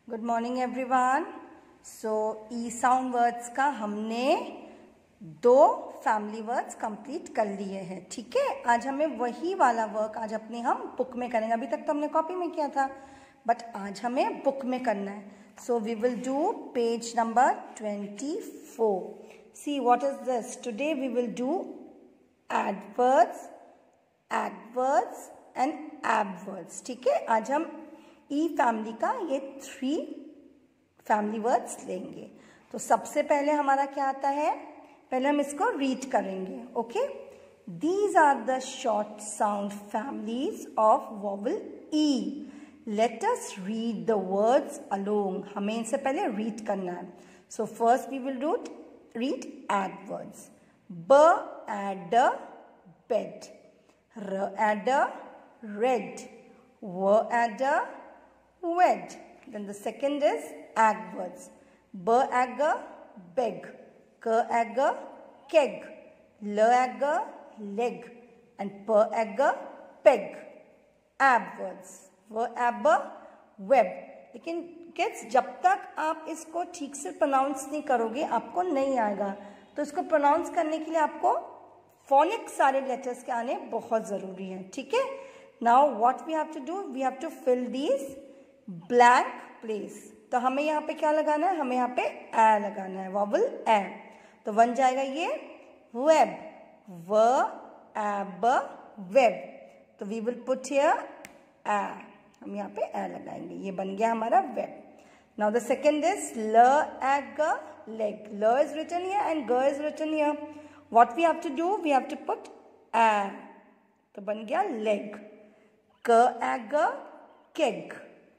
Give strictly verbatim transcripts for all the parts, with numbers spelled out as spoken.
Good morning everyone. So E sound words का हमने दो फैमिली वर्ड्स कंप्लीट कर लिए हैं। ठीक है, आज हमें वही वाला वर्क आज अपने हम बुक में करेंगे। अभी तक तो हमने कॉपी में किया था, बट आज हमें बुक में करना है। So we will do page number twenty four. See what is this? Today we will do ed words, ed words and eb words. ठीक है, आज हम ई फैमिली का ये थ्री फैमिली वर्ड्स लेंगे। तो सबसे पहले हमारा क्या आता है, पहले हम इसको रीड करेंगे। Okay, these are the short sound families of vowel E. Let us read the words along. हमें इनसे पहले रीड करना है। So first we will do read ed words. B ed bed, r ed red, w add a wed. Then the second is adwords. B ag beg, k ag keg, l ag leg, and p ag peg. Adwords. V ab web. लेकिन kids, जब तक आप इसको ठीक से pronounce नहीं करोगे आपको नहीं आएगा। तो इसको प्रोनाउंस करने के लिए आपको फोनिक सारे लेटर्स के आने बहुत ज़रूरी हैं। ठीक है, Now what we have to do? We have to fill these blank place. तो हमें यहाँ पे क्या लगाना है? हमें यहाँ पे ए लगाना है, वॉवल ए। तो बन जाएगा ये वेब, व एब वेब। तो we will put here a, हम यहाँ पे ए लगाएंगे, ये बन गया हमारा web. Now the second is l eg leg. L is written here and g is written here. What we have to do? We have to put a, तो बन गया leg. K ag keg.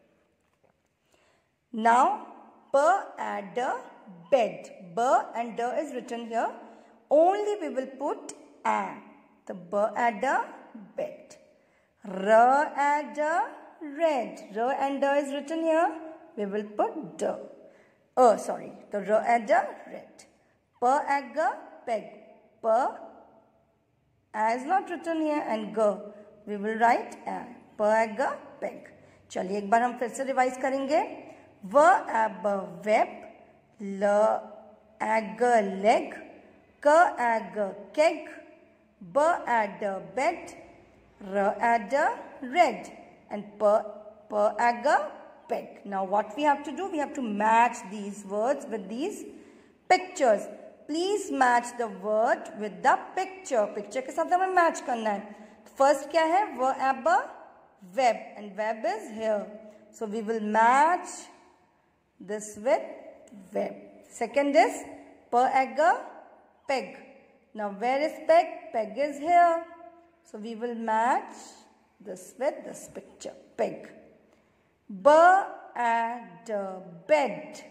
Now p add bed. B and d is written here. Only we will put a. The b add bed. R add red. R and d is written here. We will put d. Oh, sorry. The r add red. P ag peg. P as not written here, and g we will write a. Peg, peg. चलिए एक बार हम फिर से revise करेंगे। व eb web, l eg leg, k eg keg, b ed bed, r ed red, and p p eg peg. Now what we have to do? We have to match these words with these pictures. Please match the word with the picture. Picture के साथ हमें match करना है। First क्या है? व एब web, and web is here, so we will match this with web. Second is per egg peg. Now where is peg? Peg is here, so we will match this with this picture, peg. B at bed,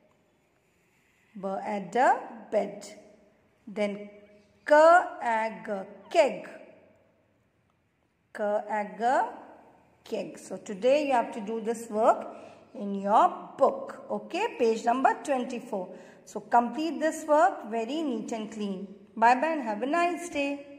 B at bed. Then k egg keg, k egg keg. So today you have to do this work in your book. Okay, page number twenty-four. So complete this work very neat and clean. Bye bye and have a nice day.